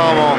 apparemment.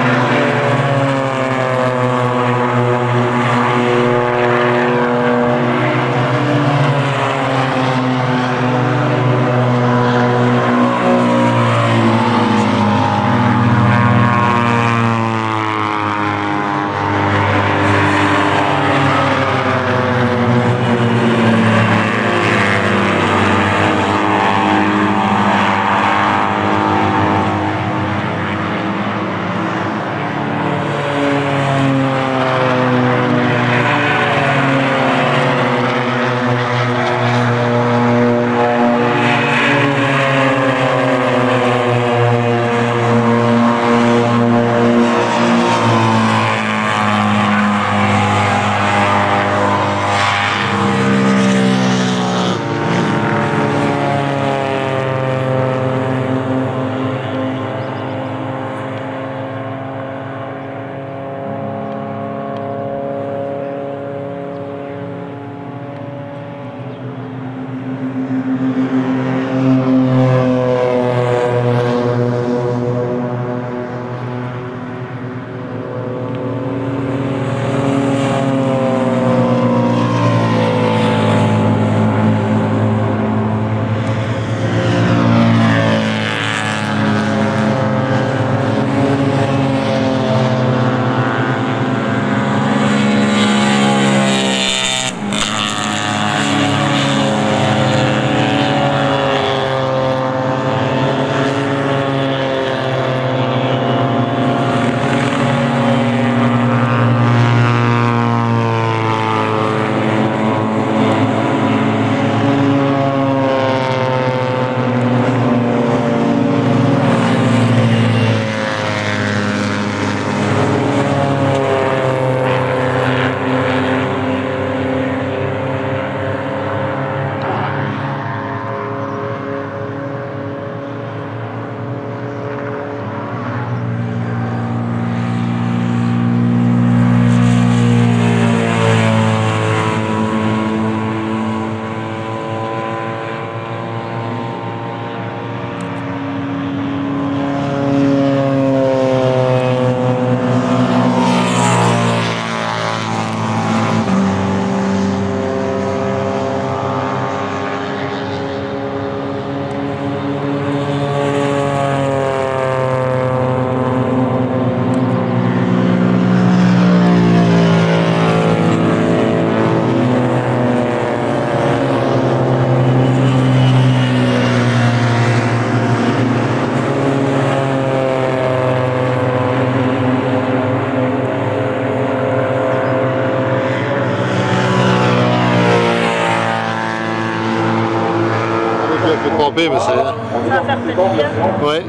Mais ça va faire plaisir. Ouais.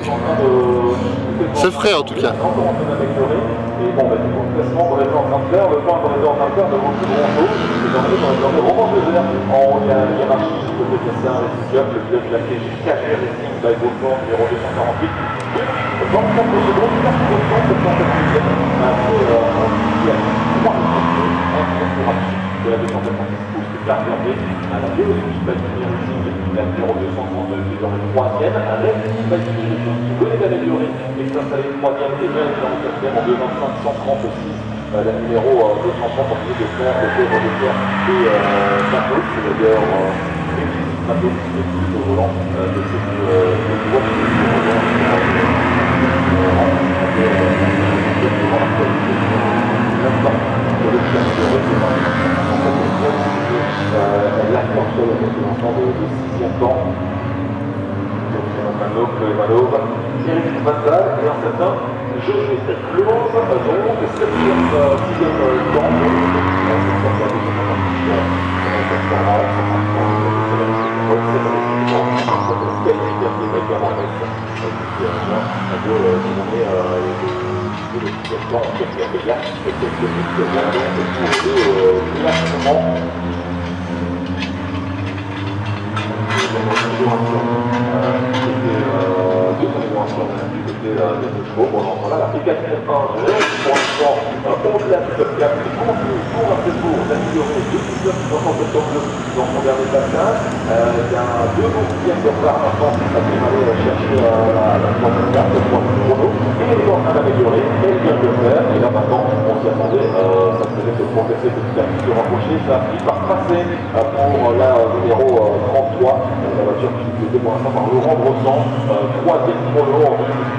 C'est frais en tout cas. Et bon, bah, du coup, le classement qu'on était en train de faire, le point qu'on était en train de faire ne vaut plus grand chose. Désormais, dans les romans de l'air, en haut, il y a un hiérarchie, du côté de la réciproque, le pilote de la KG Racing, by Beaufort, numéro 248. 24 secondes, 4 secondes, 750 après de la 276 pouces de Clark Hervé, à la Vélocity Bâtiment Racing, la numéro 239, désormais 3e, un Racing Bâtiment Racing qui venait d'améliorer et s'installer 3e, et bien évidemment 4e en 225 136, la numéro 230 pour de faire le pauvre de fer et Matos, c'est d'ailleurs Matos qui est au volant de cette voiture l'accord sur le représentant de 6e temps. Manov, Eric Vassal et un certain Josué Close, donc 7e temps. Bon, voilà, la P4 pour l'instant, au-delà de ce cap, continue tour après tour. amélioré, 2,372 dans son dernier passage. Il y a 2 dixièmes de retard maintenant, ça peut aller chercher la troisième carte, le troisième chrono. Et elle est en train d'améliorer, elle vient de le faire. Et là maintenant, on s'y attendait, ça se faisait se progresser petit à petit, se rapprocher. Ça a fini par passer pour la numéro 33, la voiture qui est utilisée pour l'instant par Laurent Brossan, troisième chrono en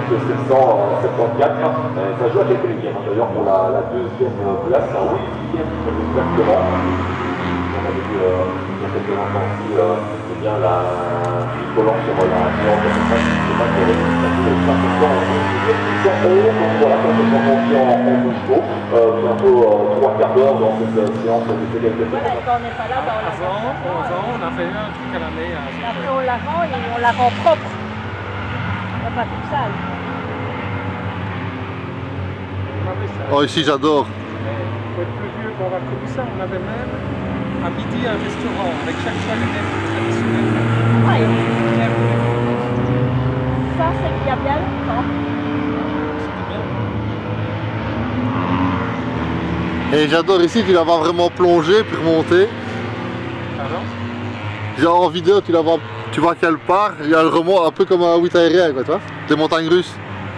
774. Ça joue à quelques millièmes d'ailleurs pour la deuxième place, à 8 millièmes exactement. On avait vu il y a quelques instants aussi eh bien, la Nicolas sur la séance de 5 km de résultat de 5%. Donc voilà, quand on revient en bouche d'eau, bientôt 3 quarts d'heure dans cette séance de CDLP. Quand on n'est pas là, on la rend. 11 ans, on a fait un truc à l'année. Après on la rend et on la rend propre. Pas toute sale. Oh, ici j'adore. Il faut être plus vieux pour avoir connu ça. On avait même à midi un restaurant avec chaque fois les mêmes traditionnels. Ouais. Ça, c'est il y a bien longtemps. Et j'adore ici, tu la vois vraiment plonger puis remonter. Pardon? Genre en vidéo, tu vois qu'elle part, il y a le remont un peu comme un 8 aérien, quoi, tu vois, des montagnes russes.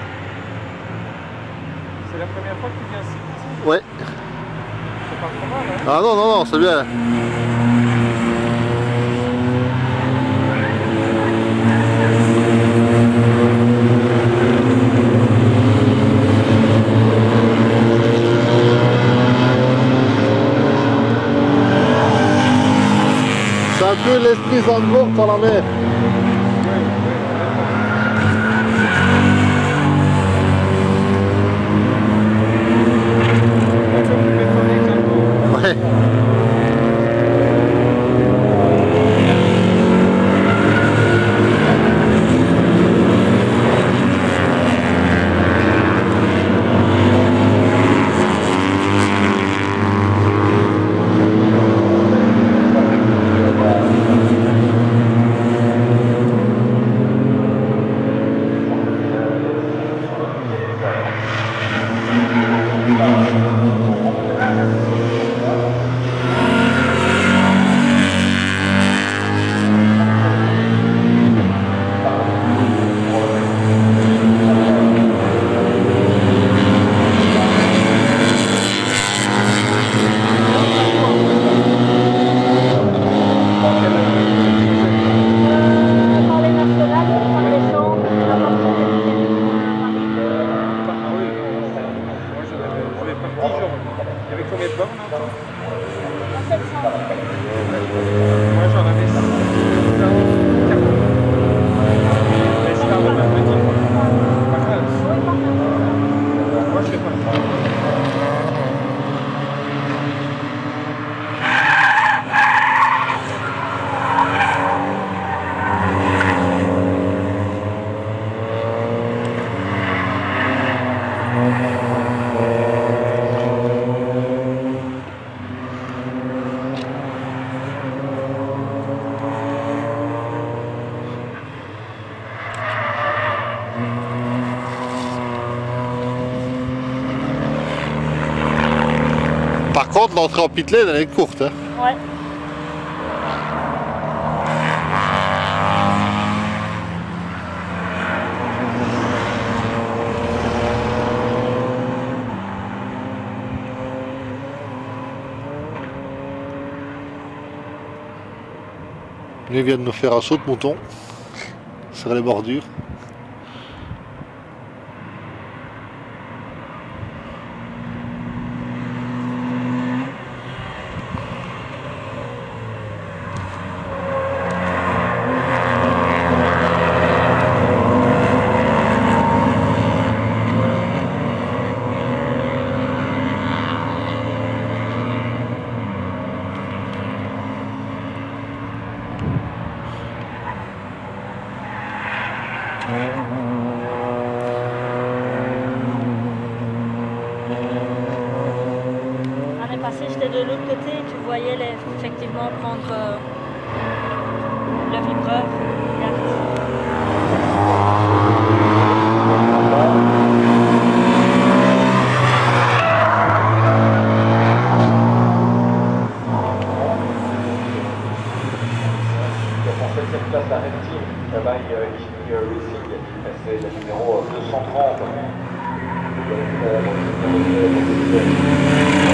C'est la première fois que tu viens ici? Ouais. C'est pas trop mal, hein? Ah non, non, non, c'est bien. C'est un peu l'esprit Zandvoort dans la mer. Ouais. Par contre, l'entrée en pit lane, elle est courte. Hein. Ouais. Ils viennent nous faire un saut de mouton sur les bordures. L'année passée, j'étais de l'autre côté et tu voyais effectivement prendre le vibreur. c'est la Red Team, Kabai Ishii Racing, c'est le numéro 230.